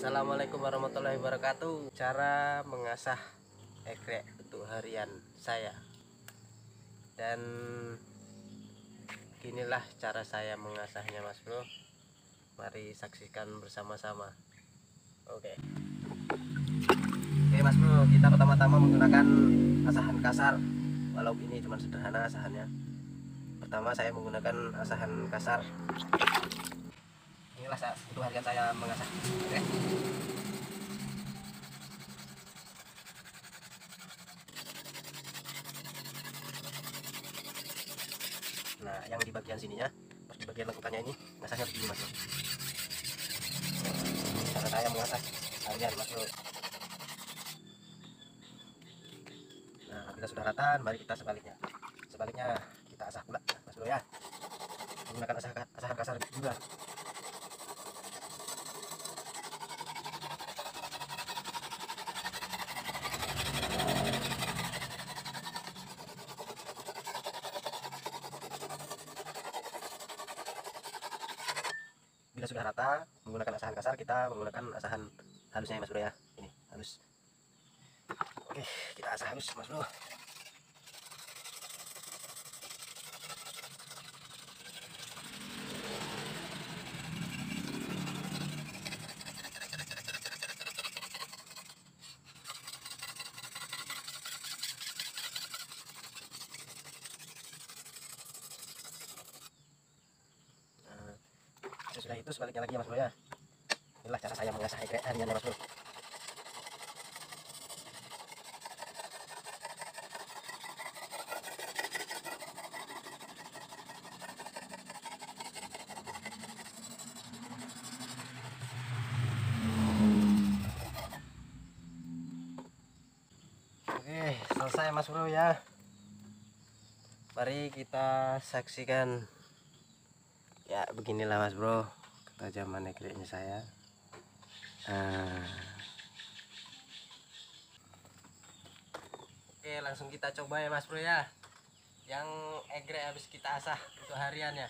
Assalamualaikum warahmatullahi wabarakatuh. Cara mengasah egrek untuk harian saya. Dan inilah cara saya mengasahnya, Mas Bro. Mari saksikan bersama-sama. Oke, Mas Bro, kita pertama-tama menggunakan asahan kasar. Walau ini cuma sederhana asahannya. Pertama saya menggunakan asahan kasar. Inilah untuk harian saya mengasah. Oke. Nah, yang di bagian sininya, pas di bagian lekukannya ini, ngasahnya begini, Mas Bro. Cara saya mengasah harian, Mas Bro. Nah, apabila sudah rata, mari kita sebaliknya. Sebaliknya kita asah pula, Mas Bro ya. Menggunakan asahan kasar juga. Bila sudah rata, menggunakan asahan kasar, kita menggunakan asahan halusnya, Mas Bro ya. Ini halus. Oke, kita asah halus, Mas Bro. Sesudah itu sebaliknya lagi ya, Mas Bro ya. Inilah cara saya mengasah egrek harian ya, Mas Bro. Oke, selesai Mas Bro ya. Mari kita saksikan. Ya, beginilah Mas Bro ketajaman egreknya saya. Oke, langsung kita coba ya Mas Bro ya. Yang egrek habis kita asah untuk hariannya.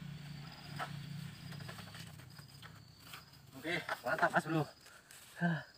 Oke, mantap Mas Bro.